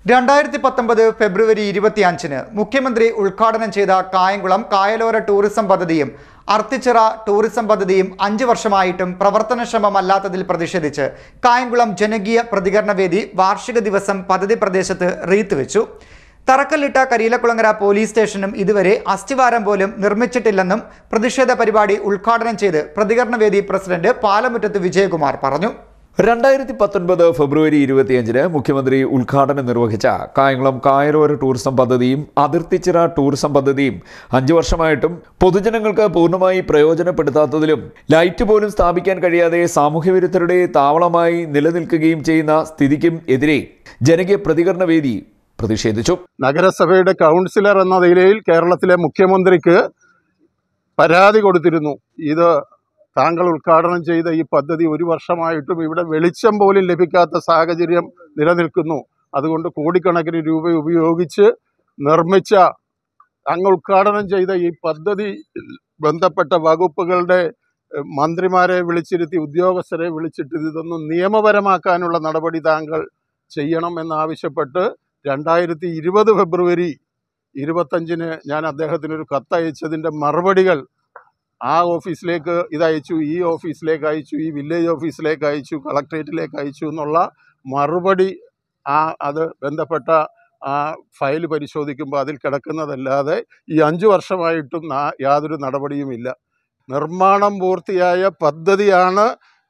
2019 ഫെബ്രുവരി 25-ന് മുഖ്യമന്ത്രി ഉദ്ഘാടനം ചെയ്ത കായംകുളം കായലോര ടൂറിസം പദ്ധതിയും അർത്തിച്ചിറ ടൂറിസം പദ്ധതിയും 5 വർഷമായിട്ടും പ്രവർത്തനക്ഷമമല്ലാത്തതിൽ പ്രതിഷേധിച്ച് കായംകുളം ജനകീയ പ്രതികരണ വേദി വാർഷിക ദിവസം പദ്ധതി പ്രദേശത്ത് റീത്ത് വെച്ചു. തറക്കല്ലിട്ട കരിയിലക്കുളങ്ങര പോലീസ് സ്റ്റേഷനും ഇതുവരെ അസ്ഥിവാരം പോലും നിർമ്മിച്ചിട്ടില്ലെന്നും പ്രതിഷേധ പരിപാടി ഉദ്ഘാടനം ചെയ്ത് പ്രതികരണ വേദി പ്രസിഡന്റ് പാലമുറ്റത്ത് വിജയകുമാർ പറഞ്ഞു. 2019 ഫെബ്രുവരി 25-ന് മുഖ്യമന്ത്രി ഉദ്ഘാടനം നിർവഹിച്ച കായംകുളം കായലോര ടൂറിസം പദ്ധതിയും അതിർത്തിച്ചിറ ടൂറിസം പദ്ധതിയും 5 വർഷമായിട്ടും പൊതുജനങ്ങൾക്ക് പൂർണ്ണമായി പ്രയോജനപ്പെടുത്താത്തതിലും ലൈറ്റ് പോലും സ്ഥാപിക്കാൻ കഴിയാതെ സാമൂഹ്യവിരുദ്ധരുടെ താവളമായി നിലനിൽക്കുകയും ചെയ്യുന്ന സ്ഥിതിക്കും എതിരെ ജനകീയ പ്രതികരണ വേദി പ്രതിഷേധിച്ചു. നഗരസഭയുടെ കൗൺസിലർ എന്ന നിലയിൽ കേരളത്തിലെ മുഖ്യമന്ത്രിക്ക് പരാതി കൊടുത്തിരുന്നു. ഇത് താങ്കൾ ഉദ്ഘാടനം ചെയ്ത ഈ പദ്ധതി 1 വർഷമായിട്ടും ഇവിടെ വെളിച്ചം പോലും ലഭിക്കാത്ത സാഹചര്യം നിലനിൽക്കുന്നു. അതുകൊണ്ട് കോടിക്കണക്കിന് രൂപ ഉപയോഗിച്ച് നിർമ്മിച്ച അങ്ങ് ഉദ്ഘാടനം ചെയ്ത ഈ പദ്ധതി ബന്ധപ്പെട്ട വകുപ്പുകളുടെ മന്ത്രിമാരെ വിളിച്ചിരുത്തി ഉദ്യോഗസ്ഥരെ വിളിച്ചിട്ട് ഇതൊന്നും നിയമപരമാക്കാനുള്ള നടപടി താങ്കൾ ചെയ്യണമെന്നാവശ്യപ്പെട്ട് 2020 ഫെബ്രുവരി 25-ന് ഞാൻ അദ്ദേഹത്തിനൊരു കത്തയച്ചതിൻ്റെ മറുപടികൾ ആ ഓഫീസിലേക്ക് ഇതയച്ചു, ഈ ഓഫീസിലേക്ക് അയച്ചു, ഈ വില്ലേജ് ഓഫീസിലേക്ക് അയച്ചു, കളക്ട്രേറ്റിലേക്ക് അയച്ചു എന്നുള്ള മറുപടി അത് ബന്ധപ്പെട്ട ആ ഫയൽ പരിശോധിക്കുമ്പോൾ അതിൽ കിടക്കുന്നതല്ലാതെ ഈ 5 വർഷമായിട്ടും യാതൊരു നടപടിയുമില്ല. നിർമ്മാണം പൂർത്തിയായ പദ്ധതിയാണ്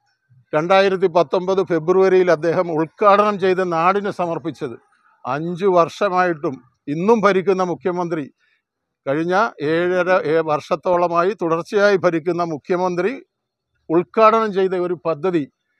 2019 ഫെബ്രുവരിയിൽ അദ്ദേഹം ഉദ്ഘാടനം ചെയ്ത് നാടിന് സമർപ്പിച്ചത്. 5 വർഷമായിട്ടും ഇന്നും ഭരിക്കുന്ന മുഖ്യമന്ത്രി, കഴിഞ്ഞ 7.5 വർഷത്തോളമായി തുടർച്ചയായി ഭരിക്കുന്ന മുഖ്യമന്ത്രി ഉദ്ഘാടനം ചെയ്ത ഒരു പദ്ധതി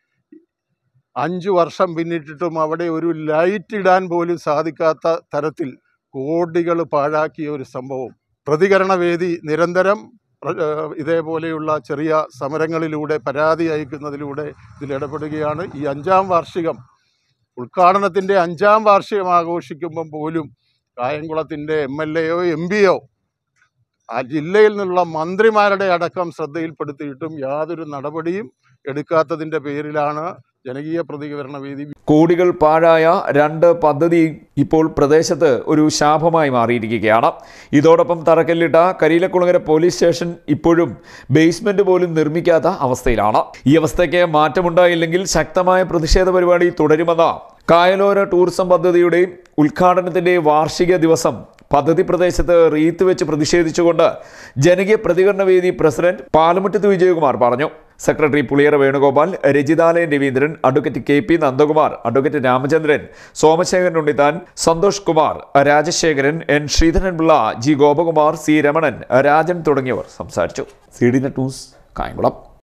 5 വർഷം പിന്നിട്ടിട്ടും അവിടെ ഒരു ലൈറ്റ് ഇടാൻ പോലും സാധിക്കാത്ത തരത്തിൽ കോടികൾ പാഴാക്കിയ ഒരു സംഭവം. പ്രതികരണ വേദി നിരന്തരം ഇതേപോലെയുള്ള ചെറിയ സമരങ്ങളിലൂടെ പരാതി അയക്കുന്നതിലൂടെ ഇതിലിടപെടുകയാണ്. ഈ 5ാം വാർഷികം ഉദ്ഘാടനത്തിൻ്റെ 5ാം വാർഷികം ആഘോഷിക്കുമ്പം പോലും കായംകുളത്തിൻ്റെ MLA-യോ MP-യോ ആ ജില്ലയിൽ നിന്നുള്ള മന്ത്രിമാരുടെ അടക്കം ശ്രദ്ധയിൽപ്പെടുത്തിയിട്ടും യാതൊരു നടപടിയും എടുക്കാത്തതിൻ്റെ പേരിലാണ് ജനകീയ പ്രതികരണ വേദി. കോടികൾ പാഴായ 2 പദ്ധതി ഇപ്പോൾ പ്രദേശത്ത് ഒരു ശാപമായി മാറിയിരിക്കുകയാണ്. ഇതോടൊപ്പം തറക്കല്ലിട്ട കരിയിലക്കുളങ്ങര പോലീസ് സ്റ്റേഷൻ ഇപ്പോഴും ബേസ്മെന്റ് പോലും നിർമ്മിക്കാത്ത അവസ്ഥയിലാണ്. ഈ അവസ്ഥയ്ക്ക് മാറ്റമുണ്ടായില്ലെങ്കിൽ ശക്തമായ പ്രതിഷേധ പരിപാടി തുടരുമെന്ന് കായലോര ടൂറിസം പദ്ധതിയുടെ ഉദ്ഘാടനത്തിന്റെ വാർഷിക ദിവസം പദ്ധതി പ്രദേശത്ത് റീത്ത് വെച്ച് പ്രതിഷേധിച്ചുകൊണ്ട് ജനകീയ പ്രതികരണ വേദി പ്രസിഡന്റ് പാലമുറ്റത്ത് വിജയകുമാർ പറഞ്ഞു. Secretary Puliyara Venugopal, Rajithalayan Raveendran, advocate KP Nandakumar, advocate Ramachandran, Somasekharan Unnithan, Santhosh Kumar, Rajasekharan, N Sreedharan Pillai, G Gopakumar, C Ramanan, Rajan തുടങ്ങിയവർ സംസാരിച്ചു. CDNet news Kayamkulam.